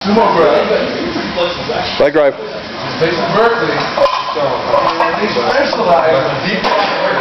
Two more grabs. Leg drive. He's based in Berkeley, so he specializes in deep